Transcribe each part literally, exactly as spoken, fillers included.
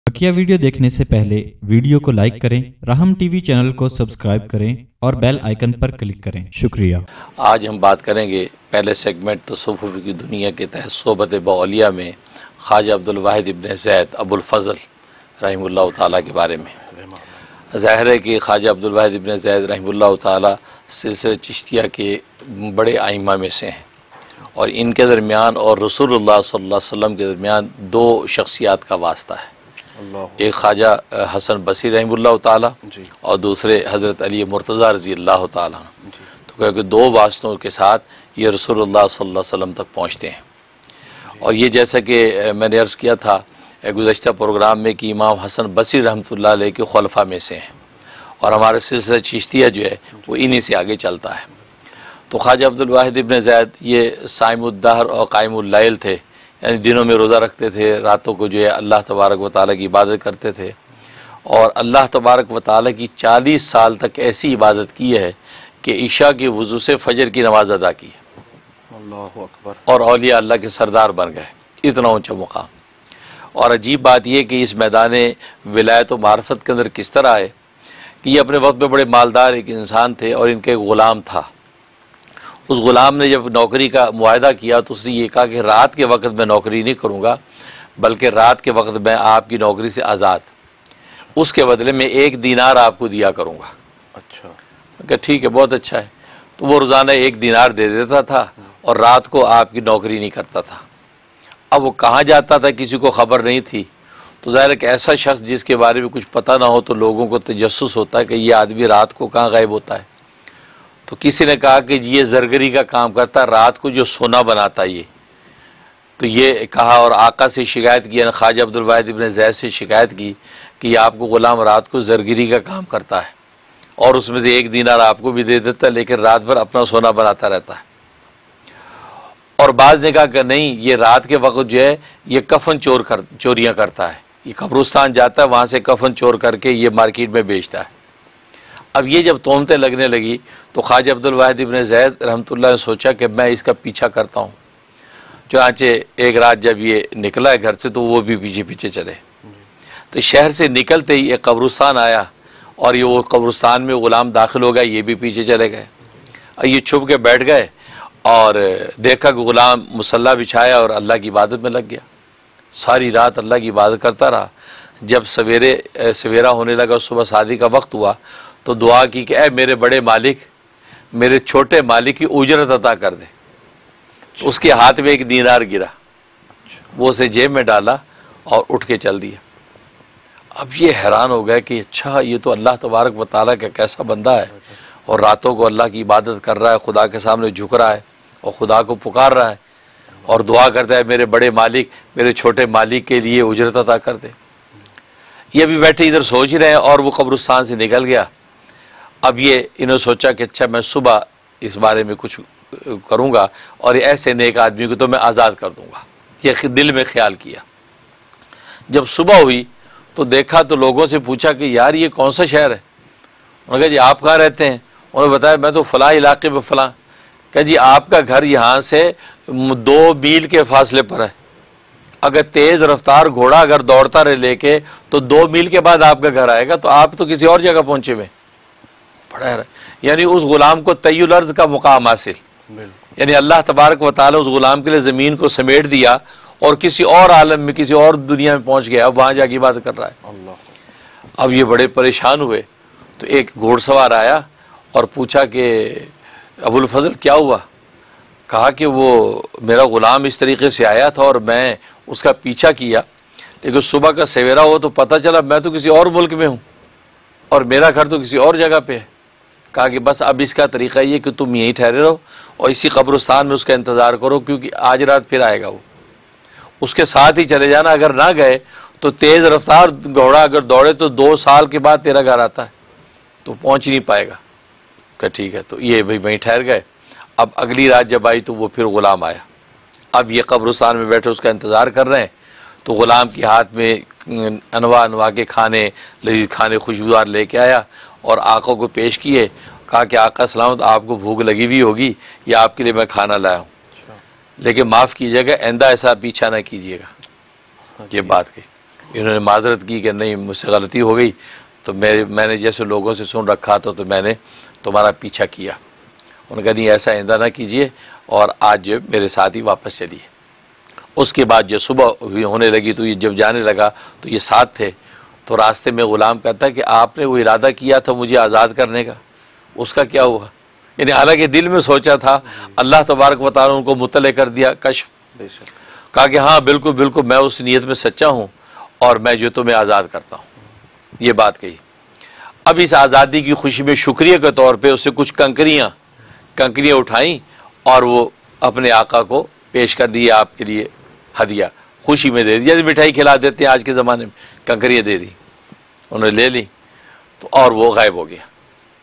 बकिया video देखने से पहले वीडियो को लाइक करें, राहम टीवी चैनल को सब्सक्राइब करें और बेल आइकन पर क्लिक करें। शुक्रिया। आज हम बात करेंगे पहले सेगमेंट तसव्वुफ़ की दुनिया के तहत सोहबत बौलिया में ख्वाजा अब्दुल वाहिद इब्न ज़ैद अबुल फ़ज़ल रहमतुल्लाह ताला के बारे में। ज़ाहिर है कि ख्वाजा अब्दुल वाहिद इब्न ज़ैद रहमतुल्लाह ताला सिलसिला चिश्तिया के बड़े आइम्मा में से हैं और इनके दरमियान और रसूलुल्लाह सल्लल्लाहु अलैहि वसल्लम के दरमियान दो शख्सियात का वास्ता है। एक ख्वाजा हसन बसरी रहमतुल्लाह ताला और दूसरे हज़रत अली मुर्तज़ा रज़ी अल्लाह ताला। तो क्योंकि दो वास्तों के साथ ये रसूलुल्लाह सल्लल्लाहु अलैहि वसल्लम तक पहुँचते हैं। और ये जैसा कि मैंने अर्ज़ किया था गुज़श्ता प्रोग्राम में कि इमाम हसन बसरी रहमतुल्लाह अलैह के खुलफा में से हैं और हमारा सिलसिला चिश्तिया जो है वो इन्हीं से आगे चलता है। तो ख्वाजा अब्दुल वाहिद इब्न ज़ैद ये साइमुद्दहर और कायमुल लैल थे, यानी दिनों में रोज़ा रखते थे, रातों को जो है अल्लाह तबारक व तआला की इबादत करते थे और अल्लाह तबारक व तआला की चालीस साल तक ऐसी इबादत की है कि इशा के वज़ू से फजर की नमाज अदा की अल्लाहु अकबर और औलिया अल्लाह के सरदार बन गए। इतना ऊँचा मुकाम। और अजीब बात यह कि इस मैदान विलायत व मार्फत के अंदर किस तरह आए कि ये अपने वक्त में बड़े मालदार एक इंसान थे और इनके ग़ुलाम था। उस ग़ुलाम ने जब नौकरी का मुआहदा किया तो उसने ये कहा कि रात के वक्त मैं नौकरी नहीं करूँगा, बल्कि रात के वक्त मैं आपकी नौकरी से आज़ाद, उसके बदले में एक दीनार आपको दिया करूँगा। अच्छा, क्या ठीक है, बहुत अच्छा है। तो वो रोज़ाना एक दीनार दे देता था और रात को आपकी नौकरी नहीं करता था। अब वो कहाँ जाता था किसी को ख़बर नहीं थी। तो ज़ाहिर एक ऐसा शख्स जिसके बारे में कुछ पता ना हो तो लोगों को तजस्सुस होता है कि ये आदमी रात को कहाँ गायब होता है। तो किसी ने कहा कि ये ज़रगरी का काम करता, रात को जो सोना बनाता ये। तो ये कहा और आका से शिकायत की, यानी ख्वाजा अब्दुल वाहिद इब्न ज़ैद से शिकायत की कि ये आपको ग़ुलाम रात को ज़रगरी का काम करता है और उसमें से एक दीनार आपको भी दे देता है, लेकिन रात भर अपना सोना बनाता रहता है। और बाज़ ने कहा कि नहीं, ये रात के वक्त जो है ये कफन चोर कर चोरियाँ करता है, ये कब्रिस्तान जाता है, वहाँ से कफन चोर करके ये मार्केट में बेचता है। अब ये जब तोहमतें लगने लगी तो ख्वाजा अब्दुल वाहिद इब्न ज़ैद रहमतुल्लाह ने सोचा कि मैं इसका पीछा करता हूँ। चुनांचे एक रात जब ये निकला है घर से तो वो भी पीछे पीछे चले। तो शहर से निकलते ही एक कब्रिस्तान आया और ये वो कब्रिस्तान में ग़ुलाम दाखिल हो गया, ये भी पीछे चले गए। और ये छुप के बैठ गए और देखा कि ग़ुलाम मुसल्ला बिछाया और अल्लाह की इबादत में लग गया। सारी रात अल्लाह की इबादत करता रहा। जब सवेरे सवेरा होने लगा, सुबह शादी का वक्त हुआ तो दुआ की कि ऐ मेरे बड़े मालिक, मेरे छोटे मालिक की उजरत अता कर दे। तो उसके हाथ में एक दीनार गिरा, वो उसे जेब में डाला और उठ के चल दिया। अब ये हैरान हो गए कि अच्छा, ये तो अल्लाह तबारक व तआला का कैसा बंदा है और रातों को अल्लाह की इबादत कर रहा है, खुदा के सामने झुक रहा है और खुदा को पुकार रहा है और दुआ करता है मेरे बड़े मालिक, मेरे छोटे मालिक के लिए उजरत अता कर दे। ये भी बैठे इधर सोच ही रहे हैं और वो कब्रिस्तान से निकल गया। अब ये इन्होंने सोचा कि अच्छा, मैं सुबह इस बारे में कुछ करूँगा और ऐसे नेक आदमी को तो मैं आज़ाद कर दूँगा। ये दिल में ख्याल किया। जब सुबह हुई तो देखा तो लोगों से पूछा कि यार ये कौन सा शहर है। उन्होंने कहा जी आप कहाँ रहते हैं। उन्होंने बताया मैं तो फ़लाँ इलाके में फ़लाँ। कहा जी आपका घर यहाँ से दो मील के फासले पर है, अगर तेज़ रफ्तार घोड़ा अगर दौड़ता रहे लेके तो दो मील के बाद आपका घर आएगा, तो आप तो किसी और जगह पहुँचे हुए। पड़ा है, यानी उस ग़ुलाम को तय्युल अर्ज़ का मुकाम हासिल, यानी अल्लाह तबारक व तआला उस ग़ुलाम के लिए ज़मीन को समेट दिया और किसी और आलम में, किसी और दुनिया में पहुँच गया। अब वहाँ जाके इबादत कर रहा है। अब ये बड़े परेशान हुए तो एक घोड़सवार आया और पूछा कि अबुल फ़ज़ल क्या हुआ। कहा कि वो मेरा ग़ुलाम इस तरीके से आया था और मैं उसका पीछा किया, लेकिन सुबह का सवेरा हो तो पता चला मैं तो किसी और मुल्क में हूँ और मेरा घर तो किसी और जगह पे है। कहा कि बस अब इसका तरीक़ा ये कि तुम यहीं ठहरे रहो और इसी कब्रिस्तान में उसका इंतज़ार करो, क्योंकि आज रात फिर आएगा वो, उसके साथ ही चले जाना। अगर ना गए तो तेज़ रफ्तार घोड़ा अगर दौड़े तो दो साल के बाद तेरा घर आता है, तो पहुँच नहीं पाएगा। कहा ठीक है। तो ये भाई वहीं ठहर गए। अब अगली रात जब आई तो वो फिर ग़ुलाम आया। अब ये कब्रिस्तान में बैठे उसका इंतज़ार कर रहे हैं। तो ग़ुलाम के हाथ में अनवा अनवा के खाने, लजीज खाने खुशबूदार लेके आया और आका को पेश किए। कहा कि आका सलामत, आपको भूख लगी हुई होगी, या आपके लिए मैं खाना लाया हूँ, लेकिन माफ़ कीजिएगा आइंदा ऐसा पीछा ना कीजिएगा। ये बात कही। इन्होंने माजरत की कि नहीं मुझसे गलती हो गई, तो मेरे मैंने जैसे लोगों से सुन रखा था तो मैंने तुम्हारा पीछा किया। उन्होंने कहा नहीं ऐसा आइंदा ना कीजिए और आज जो मेरे साथ ही वापस चलिए। उसके बाद जब सुबह होने लगी तो ये जब जाने लगा तो ये साथ थे, तो रास्ते में ग़ुलाम कहता है कि आपने वो इरादा किया था मुझे आज़ाद करने का, उसका क्या हुआ? यानी हालांकि दिल में सोचा था, अल्लाह तबारक व तआला उनको मुतले कर दिया कश्फ, कहा कि हाँ बिल्कुल बिल्कुल मैं उस नीयत में सच्चा हूँ और मैं जो तुम्हें आज़ाद करता हूँ, ये बात कही। अब इस आज़ादी की खुशी में शुक्रिया के तौर पे उससे कुछ कंकरियाँ कंकरियाँ उठाई और वो अपने आका को पेश कर दिए, आपके लिए हदिया, खुशी में दे दी, जैसे मिठाई खिला देते हैं आज के ज़माने में, कंकरियाँ दे दी, उन्होंने ले ली तो और वो गायब हो गया।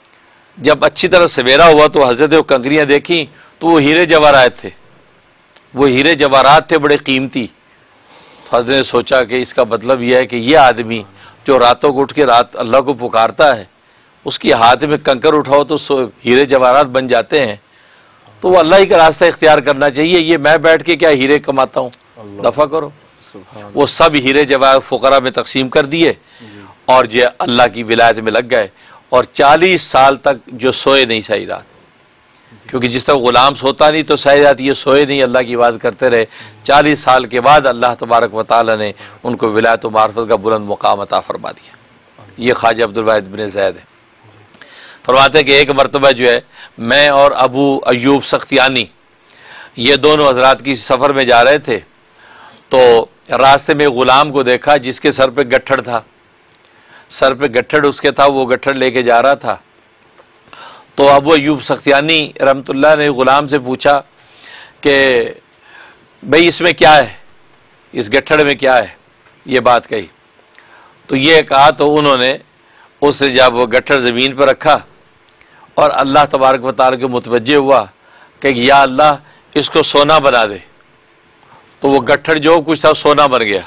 जब अच्छी तरह सवेरा हुआ तो हज़रत वो कंकरियाँ देखी तो वो हीरे जवाहरात थे, वो हीरे जवाहरात थे बड़े कीमती। तो हज़रत ने सोचा कि इसका मतलब यह है कि ये आदमी जो रातों को उठ के रात अल्लाह को पुकारता है, उसकी हाथ में कंकर उठाओ तो हीरे जवाहरात बन जाते हैं, तो वो अल्लाह ही का रास्ता इख्तियार करना चाहिए। ये मैं बैठ के क्या हीरे कमाता हूँ, दफ़ा करो। वो सब हीरे जवाहर फुकरा में तकसीम कर दिए और जो अल्लाह की विलायत में लग गए और चालीस साल तक जो सोए नहीं सही रात, क्योंकि जिस तरह गुलाम सोता नहीं तो सही रात ये सोए नहीं, अल्लाह की इबादत करते रहे। चालीस साल के बाद अल्लाह तबारक व तआला ने उनको विलायत व मार्फत का बुलंद मुकाम अता फरमा दिया। ये ख्वाजा अब्दुल वाहिद इब्न ज़ैद है। फरमाते हैं कि एक मरतबा जो है मैं और अबू अयूब सख्तियानी ये दोनों हजरात की सफ़र में जा रहे थे, तो रास्ते में ग़ुलाम को देखा जिसके सर पे गट्ठड़ था, सर पे गट्ठड़ उसके था, वो गट्ठड़ लेके जा रहा था। तो अबू अयूब सख्तियानी रहमतुल्लाह ने ग़ुलाम से पूछा कि भाई इसमें क्या है, इस गट्ठड़ में क्या है, ये बात कही। तो ये कहा तो उन्होंने उससे जब वो गट्ठड़ ज़मीन पर रखा और अल्लाह तबारक व तआला के मुतवज्जे हुआ कि या अल्लाह इसको सोना बना दे, तो वो गट्ठड़ जो कुछ था सोना बन गया,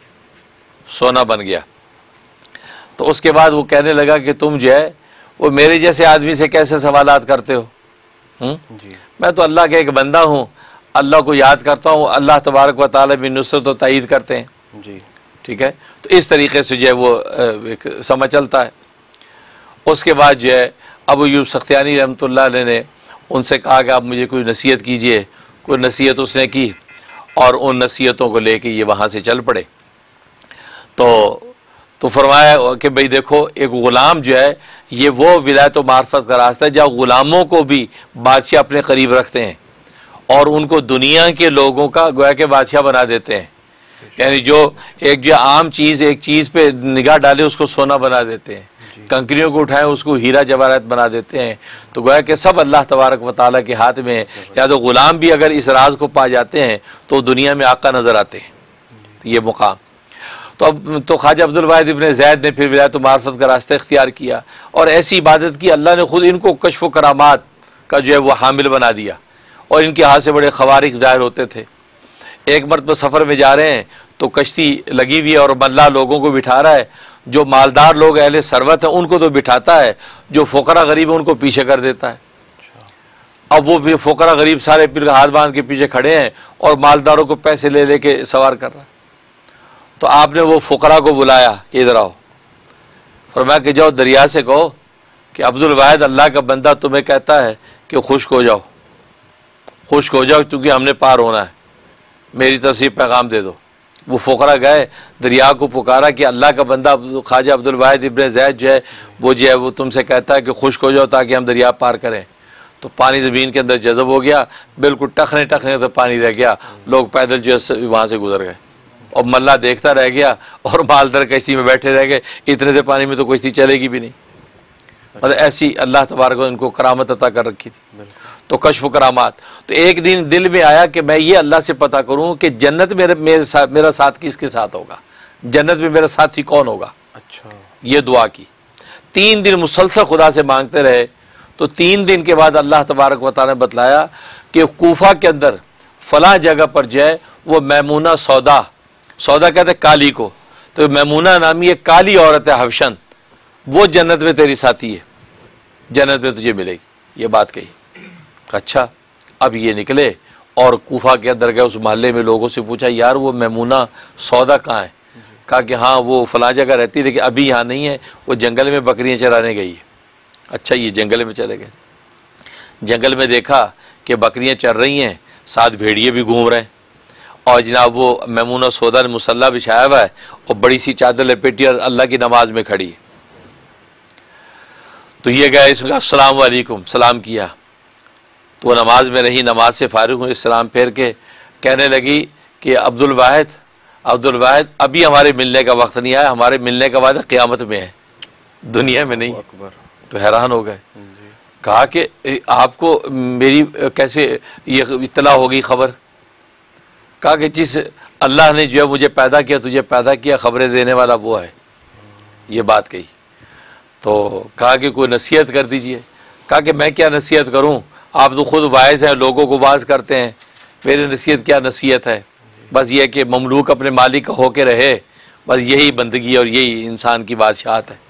सोना बन गया। तो उसके बाद वो कहने लगा कि तुम जो है वो मेरे जैसे आदमी से कैसे सवालात करते हो? हुँ? मैं तो अल्लाह का एक बंदा हूँ, अल्लाह को याद करता हूँ, अल्लाह तबारक व तआला भी नुसरत व तईद करते हैं जी, ठीक है। तो इस तरीके से जो है वो एक समझ चलता है। उसके बाद जो है अबू अयूब सख्तियानी रहमतुल्लाह अलैह ने उनसे कहा कि आप मुझे कोई नसीहत कीजिए। कोई नसीहत उसने की और उन नसीहतों को लेके ये वहाँ से चल पड़े। तो तो फरमाया कि भाई देखो एक ग़ुलाम जो है ये वो विलायत व मार्फत का रास्ता है जहाँ ग़ुलामों को भी बादशाह अपने करीब रखते हैं और उनको दुनिया के लोगों का गोया के बादशाह बना देते हैं। यानी जो एक जो आम चीज़ एक चीज़ पे निगाह डाले उसको सोना बना देते हैं, कंकरियों को उठाएं उसको हीरा जवाहरात बना देते हैं। तो गोया कि सब अल्लाह तबारक व तआला के हाथ में है। या तो ग़ुलाम भी अगर इस राज को पा जाते हैं तो दुनिया में आका नज़र आते हैं, तो ये मुकाम। तो अब तो ख्वाजा अब्दुल वाहिद इब्न ज़ैद ने फिर विलायत व मार्फत का रास्ता इख्तियार किया और ऐसी इबादत की अल्लाह ने खुद इनको कश्फ व करामात का जो है वो हामिल बना दिया और इनके हाथ से बड़े ख़वारिक ज़ाहिर होते थे। एक मरतबा सफ़र में जा रहे हैं तो कश्ती लगी हुई है और मल्ला लोगों को बिठा रहा है, जो मालदार लोग अहले सरवत हैं उनको तो बिठाता है, जो फ़ुकरा गरीब है उनको पीछे कर देता है। अब वो भी फ़ुकरा गरीब सारे फिर हाथ बांध के पीछे खड़े हैं और मालदारों को पैसे ले लेके सवार कर रहा है। तो आपने वो फ़ुकरा को बुलाया कि इधर आओ, फरमाया कि जाओ दरिया से कहो कि अब्दुल वाहिद अल्लाह का बंदा तुम्हें कहता है कि खुश्क हो जाओ, खुश्क हो जाओ क्योंकि हमने पार होना है, मेरी तरफ से पैगाम दे दो। वो फ़ुकरा गए, दरिया को पुकारा कि अल्लाह का बंदा ख्वाजा अब्दुल वाहिद इब्न ज़ैद जो है वो जो है वो तुमसे कहता है कि खुश्क हो जाओ ताकि हम दरिया पार करें। तो पानी ज़मीन के अंदर जज़ब हो गया, बिल्कुल टखने टखने तो पानी रह गया, लोग पैदल जो है वहाँ से गुजर गए और मल्ला देखता रह गया और मालदार कश्ती में बैठे रह गए। इतने से पानी में तो कश्ती चलेगी भी नहीं। और ऐसी अल्लाह तबारक ने इनको करामत अता कर रखी थी। तो कश्फ करामात। तो एक दिन दिल में आया कि मैं ये अल्लाह से पता करूं कि जन्नत मेरे मेरे साथ मेरा साथ किसके साथ होगा, जन्नत में मेरा साथी कौन होगा। अच्छा, ये दुआ की। तीन दिन मुसलसल खुदा से मांगते रहे। तो तीन दिन के बाद अल्लाह तबारक व तआला ने बतलाया कि कूफा के अंदर फलां जगह पर जो है वो मैमूना सौदा, सौदा कहते काली को, तो मैमूना नामी एक काली औरत है हबशन, वो जन्नत में तेरी साथी है, जन्नत में तुझे मिलेगी। ये बात कही। अच्छा, अब ये निकले और कूफा के अंदर गए, उस मोहल्ले में लोगों से पूछा यार वो मैमूना सौदा कहाँ है। कहा कि हाँ वो फलां जगह रहती है लेकिन अभी यहाँ नहीं है, वो जंगल में बकरियाँ चराने गई है। अच्छा, ये जंगल में चले गए। जंगल में देखा कि बकरियाँ चर रही हैं, साथ भेड़िए भी घूम रहे हैं, और जनाब वो मैमूना सौदा ने मुसल्ला बिछाया हुआ है और बड़ी सी चादर लपेटी और अल्लाह की नमाज में खड़ी है। तो ये गए, इसने कहा अस्सलाम वालेकुम, सलाम किया। तो वो नमाज में रही, नमाज से फारिग हुई, सलाम फेर के कहने लगी कि अब्दुल वाहिद, अब्दुल वाहिद अभी हमारे मिलने का वक्त नहीं आया, हमारे मिलने का वादा क़यामत में है, दुनिया में नहीं। तो हैरान हो गए। कहा कि आपको मेरी कैसे ये इत्तला हो गई खबर? कहा कि जिस अल्लाह ने जो है मुझे पैदा किया, तुझे पैदा किया, खबरें देने वाला वो है। ये बात कही। तो कहा कि कोई नसीहत कर दीजिए। कहा कि मैं क्या नसीहत करूं, आप तो खुद वाइज हैं, लोगों को वाज करते हैं, मेरी नसीहत क्या नसीहत है? बस ये कि ममलूक अपने मालिक का होके रहे, बस यही बंदगी और यही इंसान की बादशाहत है।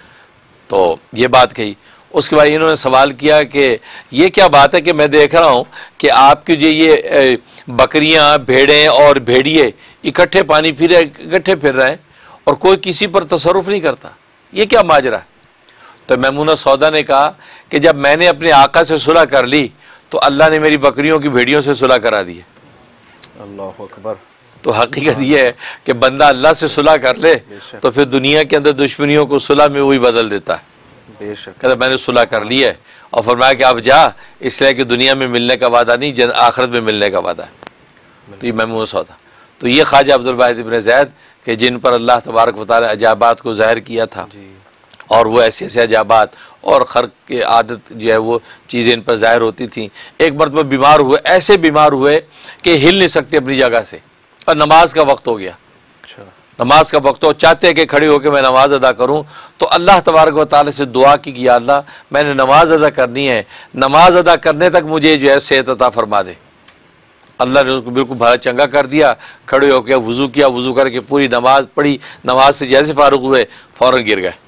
तो ये बात कही। उसके बाद इन्होंने सवाल किया कि ये क्या बात है कि मैं देख रहा हूँ कि आपकी जो ये बकरियाँ, भेड़ें और भेड़िए इकट्ठे पानी पी रहे, इकट्ठे फिर रहे हैं और कोई किसी पर तसरुफ नहीं करता, ये क्या माजरा है? तो मैमूना सौदा ने कहा कि जब मैंने अपने आका से सुलह कर ली तो अल्लाह ने मेरी बकरियों की भेड़ियों से सुलह करा दी है। अल्लाह अकबर। तो हकीकत यह है कि बंदा अल्लाह से सुलह कर ले तो फिर दुनिया के अंदर दुश्मनियों को सुलह में वही बदल देता है। कहता मैंने सुलह कर ली है, और फरमाया कि अब जा, इसलिए कि दुनिया में मिलने का वादा नहीं, जन आखिरत में मिलने का वादा है। तो ये मैमूना सौदा। तो ये ख्वाजा अब्दुल वाहिद इब्न ज़ैद कि जिन पर अल्लाह तबारक व तआला अजाबात को ज़ाहिर किया था, और वो ऐसे ऐसे अजाबात और खर्क के आदत जो है वो चीज़ें इन पर ज़ाहिर होती थी। एक मरतबा बीमार हुए, ऐसे बीमार हुए कि हिल नहीं सकते अपनी जगह से, और नमाज का वक्त हो गया। नमाज का वक्त हो, चाहते हैं कि खड़े होकर मैं नमाज अदा करूं, तो अल्लाह तबारक व तआला से दुआ की कि या अल्लाह मैंने नमाज अदा करनी है, नमाज अदा करने तक मुझे जो है सेहत अता फरमा दे। अल्लाह ने उसको बिल्कुल भला चंगा कर दिया। खड़े होकर वज़ू किया, वज़ू करके पूरी नमाज पढ़ी, नमाज से जैसे फारूक हुए फ़ौरन गिर गए।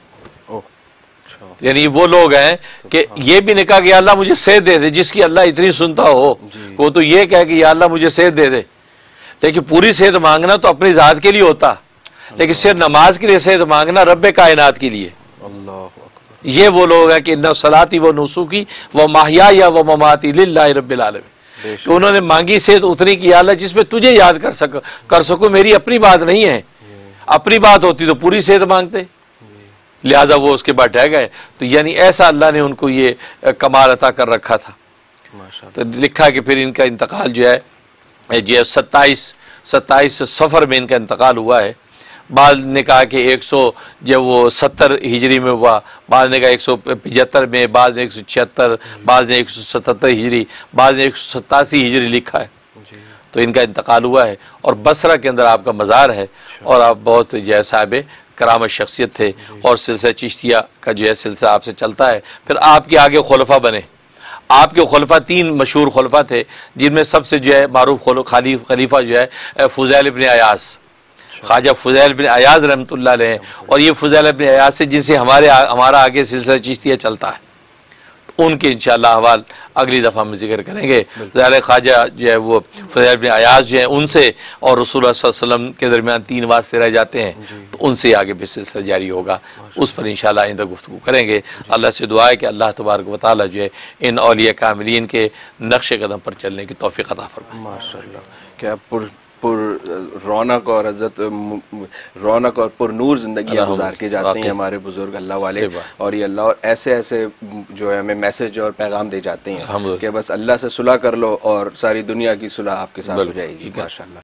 यानी वो लोग हैं कि ये भी नहीं कहा कि अल्लाह मुझे सेहत दे दे, जिसकी अल्लाह इतनी सुनता हो वो तो ये कहे कि या अल्लाह मुझे सेहत दे दे। लेकिन पूरी सेहत मांगना तो अपनी ज़ात के लिए होता, लेकिन सिर्फ नमाज के लिए सेहत मांगना रब्बे कायनात के लिए। ये वो लोग हैं कि इन्ना सलाती व नुसुकी व माहिया या व ममाती लिल्लाहि रब्बिल आलमीन। तो उन्होंने मांगी सेहत उतनी की अल्लाह जिसमें तुझे याद कर सक कर सको, मेरी अपनी बात नहीं है, अपनी बात होती तो पूरी सेहत मांगते, लिहाजा वो उसके बाद ढह गए। तो यानी ऐसा अल्लाह ने उनको ये कमाल अता कर रखा था। तो लिखा कि फिर इनका इंतकाल जो है जो है सत्ताईस सत्ताईस सफ़र में इनका इंतकाल हुआ है। बाद ने कहा कि एक सौ जब वो सत्तर हिजरी में हुआ, बाद ने कहा एक सौ पचहत्तर में, बाद ने एक सौ छिहत्तर, बाद ने एक सौ सतहत्तर हिजरी, बाद ने एक सौ सतासी हिजरी लिखा है। तो इनका इंतकाल हुआ है और बसरा के अंदर आपका मज़ार है। और आप बहुत जो है साहिब करामत शख्सियत थे, और सिलसिला चिश्तिया का जो है सिलसिला आपसे चलता है। फिर आपके आगे खुलफा बने। आपके खुलफा तीन मशहूर खुलफा थे, जिनमें सबसे जो है मारूफ खलीफ खलीफा जो है फुज़ैल इब्न अयाज़, ख्वाजा फुज़ैल बिन अयाज़ रहमतुल्लाह अलैह। और ये फुज़ैल बिन अयाज़ से जिनसे हमारे आ, हमारा आगे सिलसिला चिश्तिया चलता है, तो उनके इंशाअल्लाह अहवाल अगली दफ़ा हम जिक्र करेंगे। ज़ाहिर ख्वाजा जो है वो फुज़ैल बिन अयाज़ जो है उनसे और रसूलुल्लाह सल्लल्लाहु अलैहि वसल्लम के दरमियान तीन वास्ते रह जाते हैं, तो उनसे आगे भी सिलसिला जारी होगा। उस पर इंशाअल्लाह आइंदा गुफ्तगू करेंगे। अल्लाह से दुआ है कि अल्लाह तबारक व तआला जो है इन औलिया कामिलीन के नक्श कदम पर चलने की तौफीक अता फरमाए। माशाअल्लाह, क्या पुर पुर रौनक और इज़्ज़त रौनक और पुरनूर ज़िंदगी गुजार के जाते हैं हमारे बुजुर्ग अल्लाह वाले। और ये अल्लाह और ऐसे ऐसे जो है हमें मैसेज और पैगाम दे जाते हैं कि बस अल्लाह से सुलह कर लो और सारी दुनिया की सुलह आपके साथ हो जाएगी। माशाअल्लाह।